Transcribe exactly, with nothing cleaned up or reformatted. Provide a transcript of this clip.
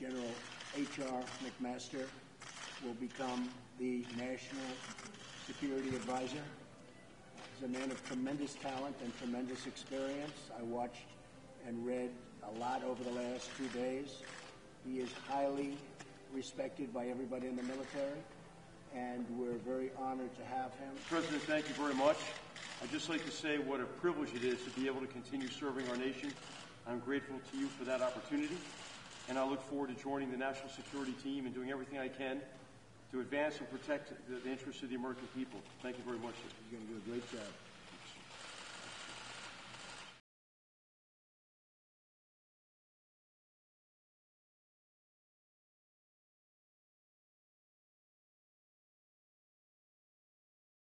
General H R McMaster will become the National Security Advisor. He's a man of tremendous talent and tremendous experience. I watched and read a lot over the last two days. He is highly respected by everybody in the military, and we're very honored to have him. President, thank you very much. I'd just like to say what a privilege it is to be able to continue serving our nation. I'm grateful to you for that opportunity, and I look forward to joining the national security team and doing everything I can to advance and protect the, the interests of the American people. Thank you very much, sir. You're going to do a great job.